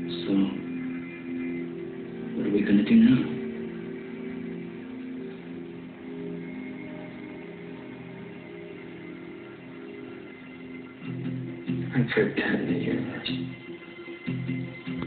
So, what are we going to do now? I've heard that in the universe.